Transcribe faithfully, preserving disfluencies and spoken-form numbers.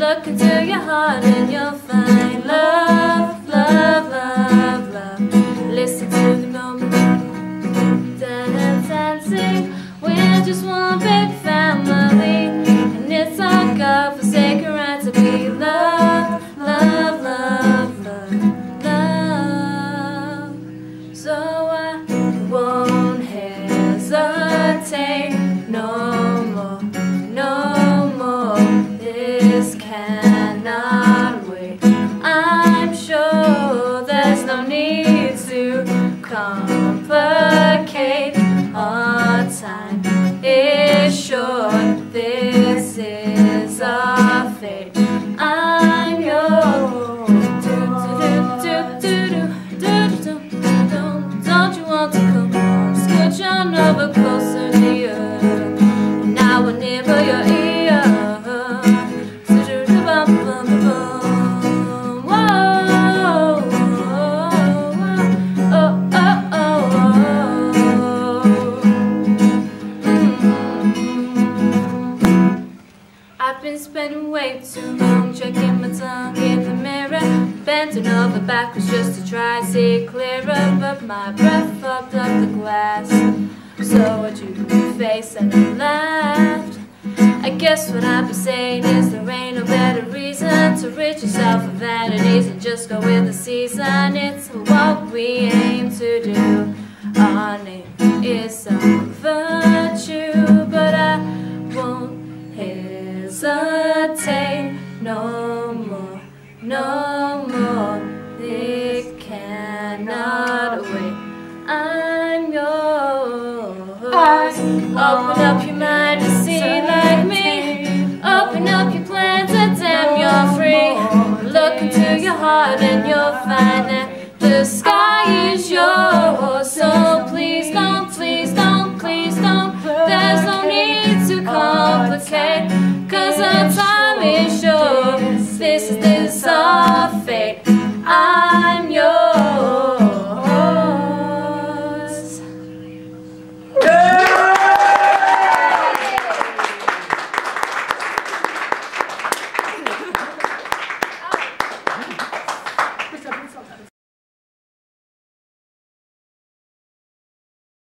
Look into your heart and you'll find love, love, love, love. Listen to the moment, dance and sing. We're just one big family, and it's our God-forsaken right to be loved, love, love, love, love. So I won't hesitate no more, no more. This cannot wait. I'm sure there's no need to complicate. Our time is short. This is our fate. I'm yours. Don't you want to come home? Scooch on over closer to you, and I will nibble your ear. I've been spending way too long checking my tongue in the mirror, bending over backwards just to try and see it clearer, but my breath fogged up the glass. So I drew my face and I laughed. I guess what I've been saying is there ain't no better reason to rid yourself of vanities and just go with the season. It's what we aim to do. Our name is some virtue, but I won't hesitate no more, no more. It cannot wait. I'm yours. Open up your mind to see like me. Open up your plans and damn you're free. Look into your heart and you'll find that the sky is yours. So please don't, please don't, please don't. There's no need to complicate, 'cause our time is short. This is the